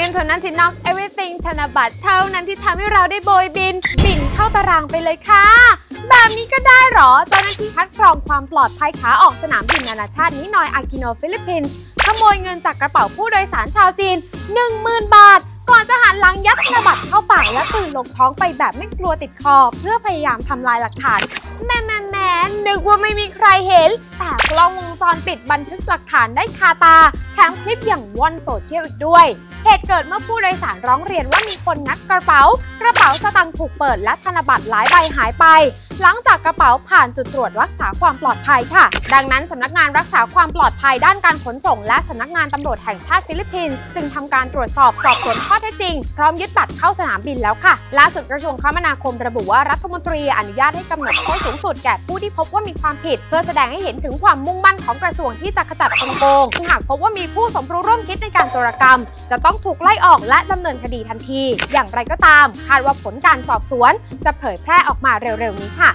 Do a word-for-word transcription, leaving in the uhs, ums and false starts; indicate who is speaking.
Speaker 1: เงินเท่านั้นที่ knock everything ธนบัตรเท่านั้นที่ทำให้เราได้โบยบินบินเข้าตารางไปเลยค่ะแบบนี้ก็ได้หรอเจ้าหน้าที่คัดกรองความปลอดภัยขาออกสนามบินนานาชาตินินอยอากิโนฟิลิปปินส์ขโมยเงินจากกระเป๋าผู้โดยสารชาวจีน หนึ่งหมื่น บาทก่อนจะหันหลังยัดธนบัตรเข้าปากและตื่นลงท้องไปแบบไม่กลัวติดคอเพื่อพยายามทำลายหลักฐานแม่แม่แม่นึกว่าไม่มีใครเห็นแต่กล้องวงจรปิดบันทึกหลักฐานได้คาตาแถมคลิปอย่างว่อนโซเชียลอีกด้วยเหตุเกิดเมื่อผู้โดยสารร้องเรียนว่ามีคนงัดกระเป๋ากระเป๋าสตางค์ถูกเปิดและธนบัตรหลายใบหายไปหลังจากกระเป๋าผ่านจุดตรวจรักษาความปลอดภัยค่ะดังนั้นสำนักงานรักษาความปลอดภัยด้านการขนส่งและสำนักงานตำรวจแห่งชาติฟิลิปปินส์จึงทำการตรวจสอบสอบสวนข้อเท็จจริงพร้อมยึดบัตรเข้าสนามบินแล้วค่ะล่าสุดกระทรวงคมนาคมระบุว่ารัฐมนตรีอนุญาตให้กำหนดโทษสูงสุดแก่ผู้ที่พบว่ามีความผิดเพื่อแสดงให้เห็นถึงความมุ่งมั่นของกระทรวงที่จะขจัดคนโกงหากพบว่ามีผู้สมรู้ร่วมคิดในการโจรกรรมจะต้องถูกไล่ออกและดำเนินคดีทันทีอย่างไรก็ตามคาดว่าผลการสอบสวนจะเผยแพร่ออกมาเร็วๆนี้ค่ะ